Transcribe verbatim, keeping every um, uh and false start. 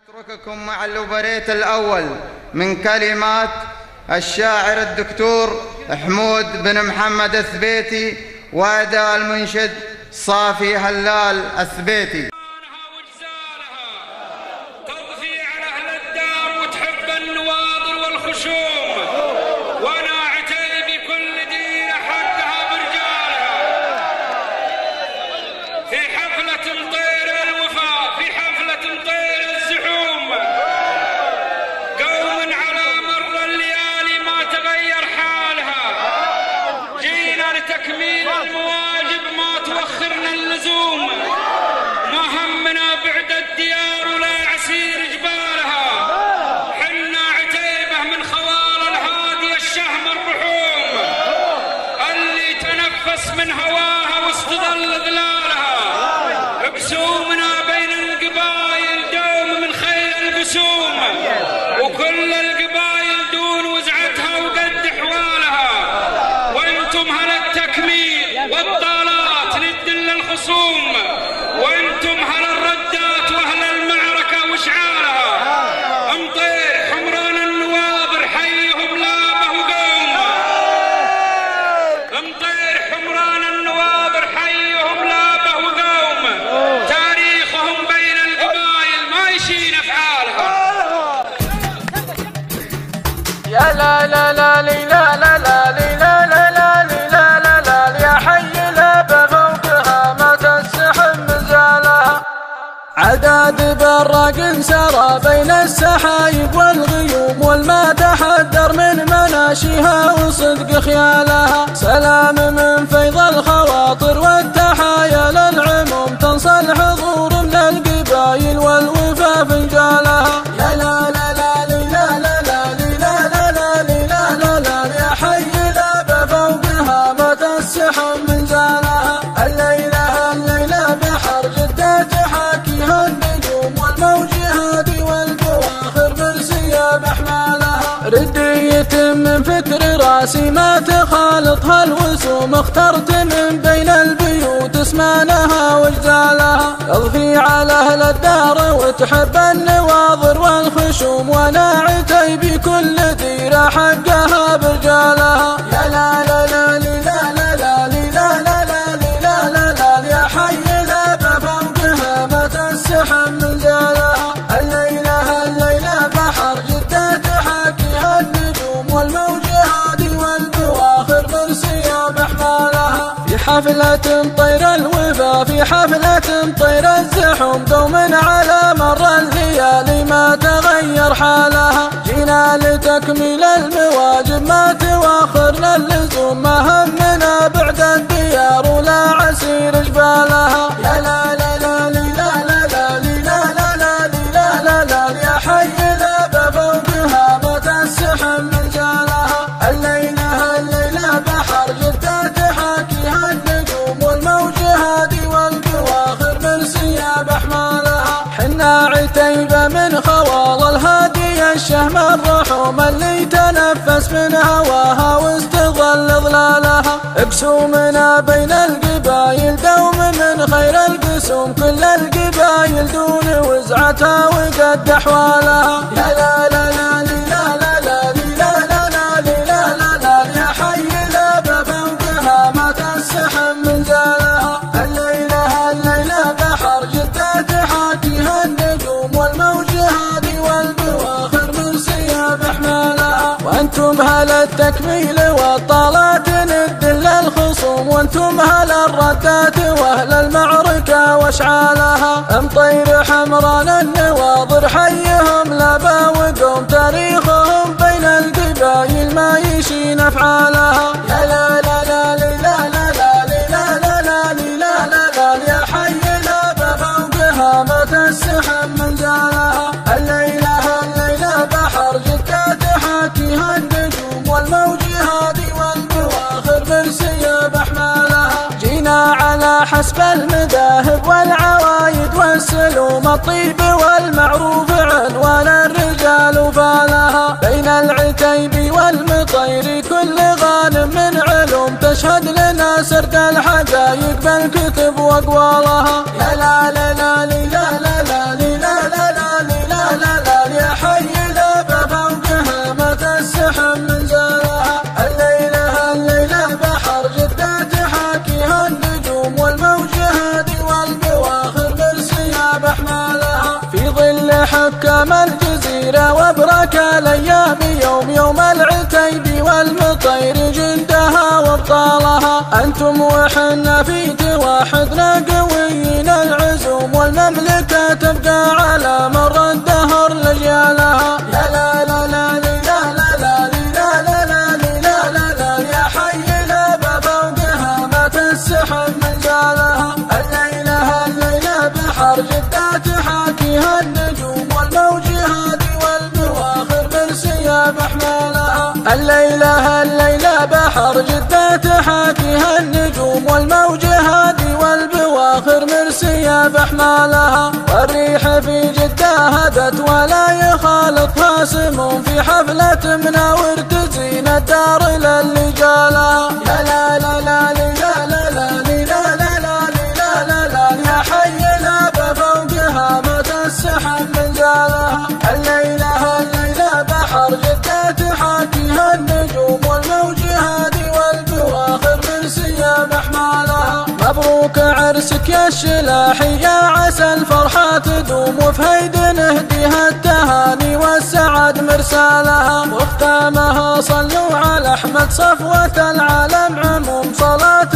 أترككم مع الأوبريت الأول من كلمات الشاعر الدكتور حمود بن محمد الثبيتي وأداء المنشد صافي هلال الثبيتي. تضفي على أهل الدار وتحب النواظر والخشوم، وأنا عتيبي كل دين حقها برجالها. في حفلة مطير الوفاء، في حفلة مطير الزحوم، قوم على مر الليالي ما تغير حالها. جينا لتكميل المواجب ما توخرنا اللزوم، ما همنا بعد الديار ولا عسير جبالها. حنا عتيبة من خوال الهادي الشهم الرحوم، اللي تنفس من هواها واستظل ظلالها. بسومنا بين القبايل دوم من خير البسوم، وكل القبايل دون وزعتها وقد حوالها. وانتم هل التكميل والطالات ند للخصوم، وانتم هل الردات واهل المعركة واشعالها. امطير حمران النواظر حيهم لابه وقوم، امطير حمران النواظر حيهم لابه وقوم. تاريخهم بين القبايل ما يشين افعالها. يا لا لا لا لا لا لا لا لا لا لا لا لا يا حي لا بفوقها ما تستحم مزالها. عداد براق سرى بين السحايب والغيوم، والما تحدر من مناشيها وصدق خيالها. سلام من فيض الخواطر والتحايا للعموم، تنصى الحضور من القبايل والوفا فنجالها. يا لا لا لا لا لا لا لا لا لا لا لا يا حي لا بفوقها ما تستحم من زالها. الليلة الليلة بحر جدة تحاكيها النجوم، والموج هادي والبواخر برسية بحمالها. ردية من فكر راسي ما تخالطها الوسوم، اخترت من بين البيوت اسمانها وجزالها. اضفي على اهل الدار وتحب النواظر والخشوم، وانا عتيبي كل ديرة حقها برجالها. يا لا لا لا لا لا لا لا لا لا لا لا يا حي لا بفوقها ما تستحم من زالها. الليلة الليلة بحر جدة تحاكيها النجوم، والموج هادي والبواخر مرسية بحمالها. في حفلة طير الوفا، في حفلة طير الزحوم، دوم على مر الليالي ما تغير حالها. جينا لتكميل المواجب ما تواخرنا اللزوم، ما همنا بعد الديار ولا عسير جبالها. يا لا لا لا لا لا لا لا لا لا لا لا يا حي لا بفوقها ما تستحم من زالها. الليلة الليلة بحر جدة تحاكيها النجوم، والموج هادي والبواخر مرسية بحمالها. حنا عتيبة من خوال الهادي الشهم الرحوم، اللي تنفس من هواها واستظل ظلالها. بسومنا بين القبايل دوم من خير القسوم، كل القبايل دون وزعتها وقد حوالها. يا لا لا لا لا لا لا لا لا لا لا لا يا حي لا بفوقها ما تستحم من زالها. الليلة الليلة بحر جدة تحاكيها النجوم، والموج هادي والبواخر مرسية بحمالها. وانتم هل التكميل والطالات ند للخصوم، وانتم هل الردات واهل المعركة واشعالها. امطير حمران النواظر حيهم لبا وقوم، تاريخهم بين القبايل ما يشين افعالها. يا لا لا لا لا لا لا لا لا لا لا لا لا يا حي لا بفوقها ما تستحم من زالها. الليلة الليلة بحر جدة تحاكيها النجوم، والموج هادي والبواخر مرسية بحمالها. جينا على حسب المذاهب والعوايد والسلوم، الطيب والمعروف عنوان الرجال وفالها. بين العتيب والمطير كل غانم من علوم، تشهد لنا سرد الحقايق بالكتب واقوالها. يا لا لا لا لا لا لا لا لا لا لا كل حكام الجزيرة وابرك الأيام يوم يوم العتيب والمطير جندها وابطالها. أنتم وحنا في واحدنا قويين العزوم والمملكة تبقى على مر الدهر لجيالها. يا لا لا لا لا لا لا لا لا لا لا لا يا حي لا بفوقها ما تسحب من جالها. الليلة الليلة بحر جدة تحاكيها النجوم والموج هادي والبواخر مرسية بحمالها. الليلة الليلة بحر جدة تحاكيها النجوم والموج هادي والبواخر مرسية بحمالها. والريح في جدة هدت ولا يخالطها سموم في حفلة مناور تزين الدار للي جالها. يا لا لا لا لا لا لا لا لا لا لا لا يا حي لا بفوقها ما تسحب من جالها. الليلة الليلة بحر جدة تحاكيها النجوم والموج هادي والبواخر مرسية بحمالها. مبروك عرسك يا الشلاحي يا عسى الفرحة تدوم وفي هيد نهديها التهاني والسعد مرسالها. وختامها صلوا على أحمد صفوة العالم عموم صلاة